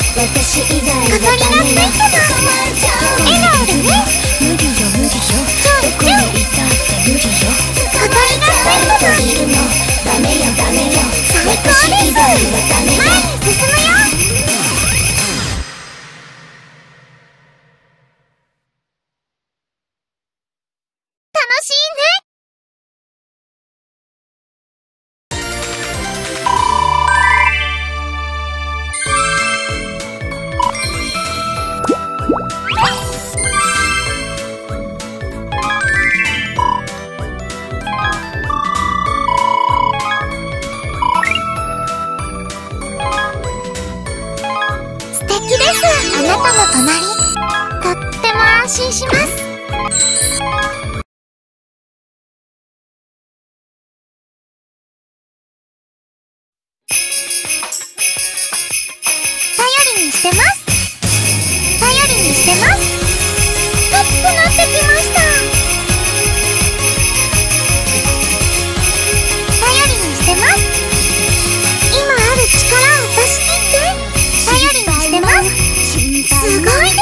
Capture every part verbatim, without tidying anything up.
私以外はダメよ。笑顔でね。無理よ無理よ。どこにいたって無理よ。小鳥がついているの。ダメよダメよ。私以外はダメよ。前に進むよ。楽しいね。素敵です。あなたの隣、とっても安心します。頼りにしてます。頼りにしてます。熱くなってきました。頼りにしてます。今ある力を出し切って。頼りにしてます。すごいです。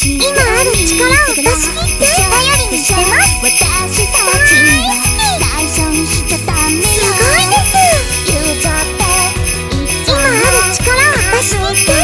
今ある力を出し切って。頼りにしてます。私たちには内緒にしちゃダメよ。すごいです。言っちゃって今ある力を出し切って。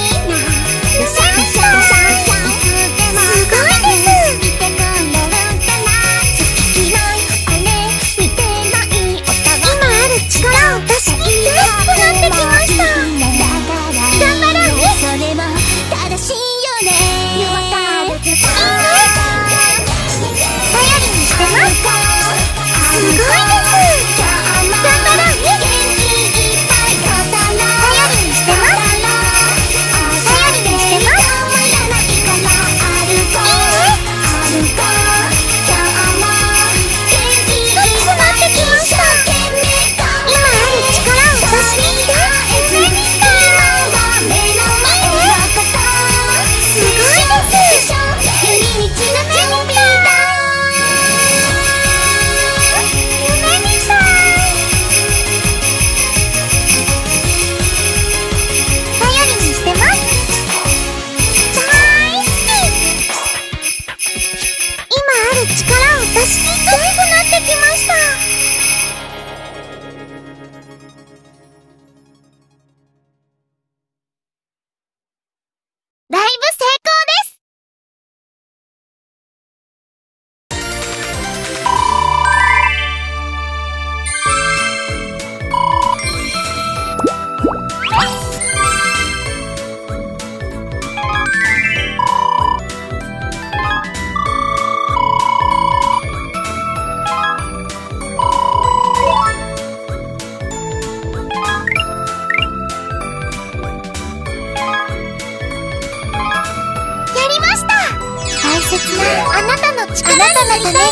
あなたの力になりたいの。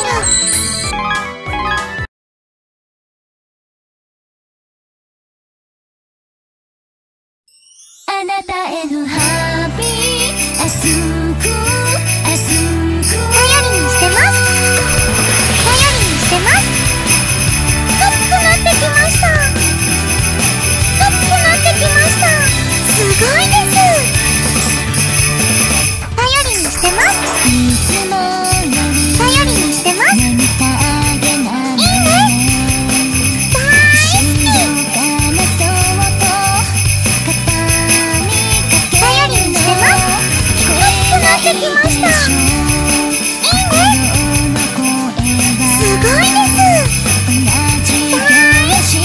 あなたへのハッピー熱く熱く頼りにしてます。頼りにしてます。熱くなってきました。熱くなってきました。すごいです。頼りにしてます。いつも頼りにしてます。いいね。大好き。頼りにしてます。熱くなってきました。いいね。すごいです。大好き。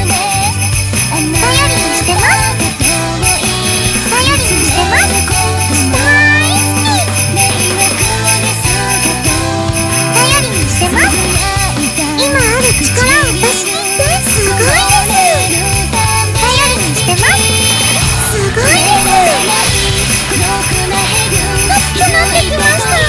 頼りにしてます。頼りにしてます。今ある力を出し切って。すごいです。頼りにしてます。すごいです。熱くなってきました。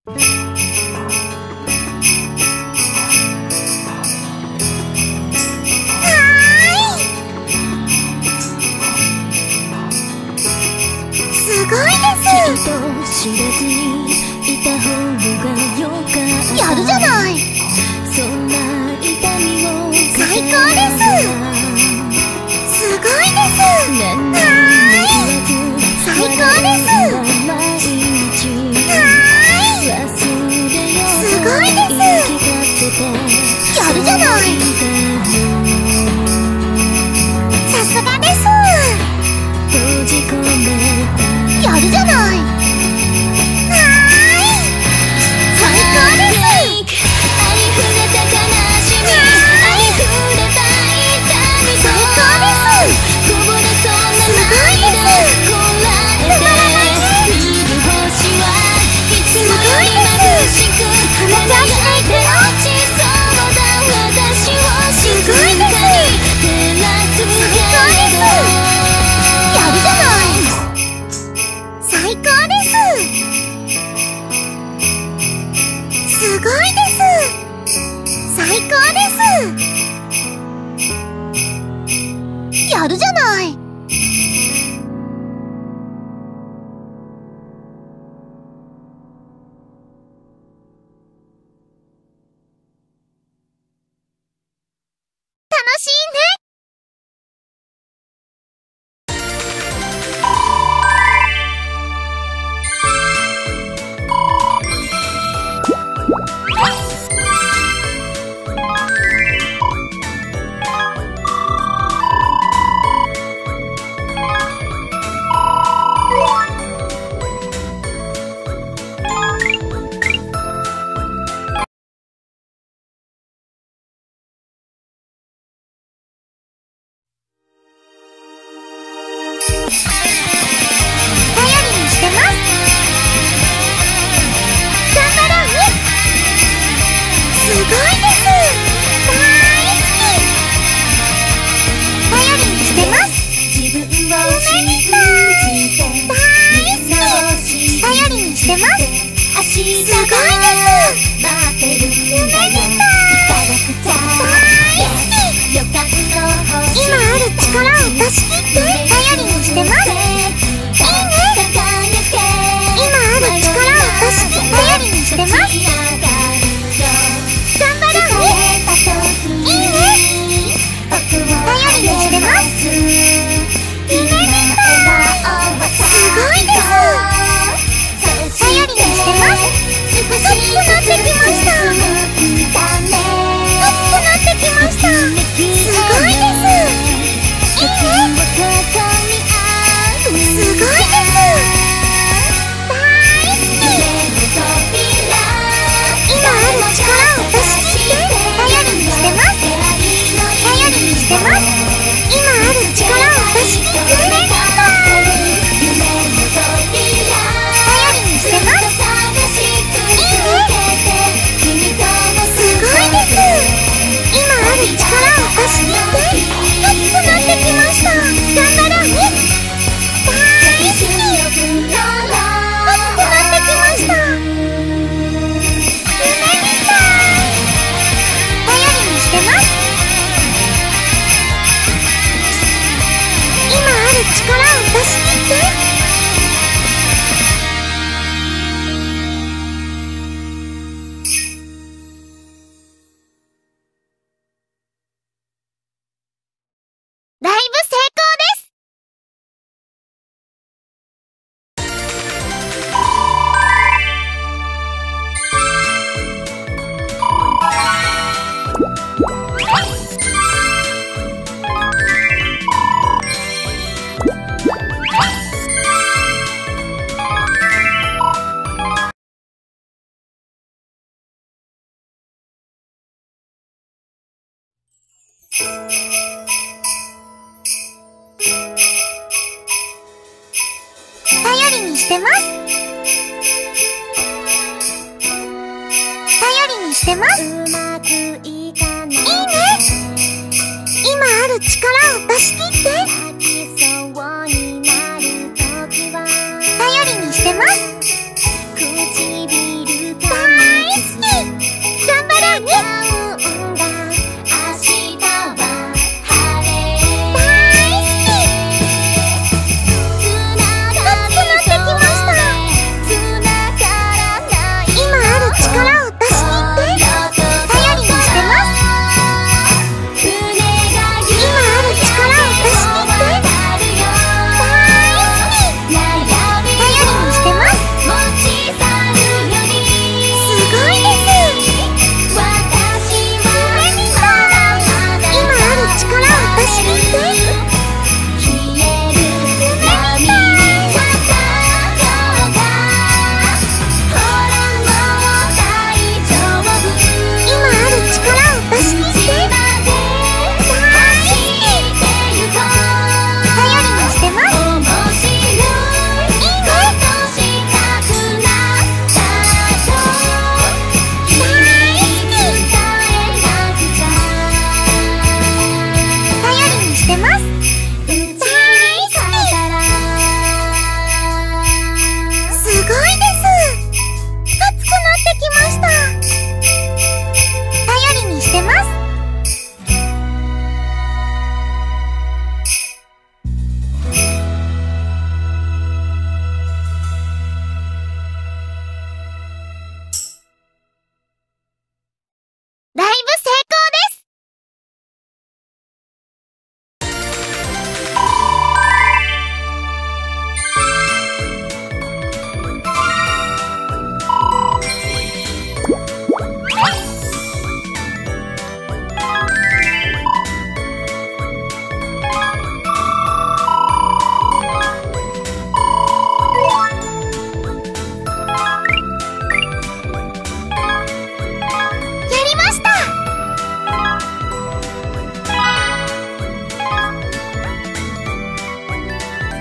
知らずにいた方がよかった。やるじゃない。そんな痛みも最高です。すごいです。何にも言わず最高です。毎日忘れようと言い聞かせて。やるじゃない。さすがです。閉じ込めた。やるじゃない。やるじゃない。楽しいね。頼りにしてます。頼りにしてます。うまくいかない。いいね。今ある力を出し切って。泣きそうになるときは頼りにしてます。唇か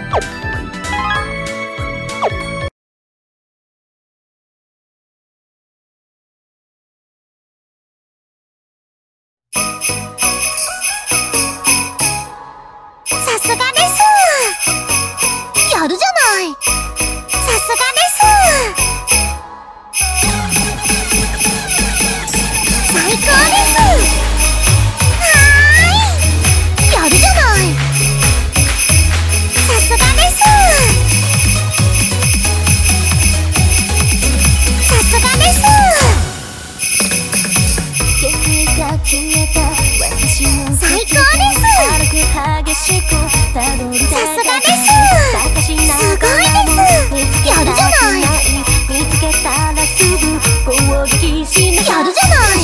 さすがです。やるじゃない。さすがです。最高です。はーい。やるじゃない。さすがです。さすがです。最高です。さすがです。すごいです。やるじゃない。やるじゃない。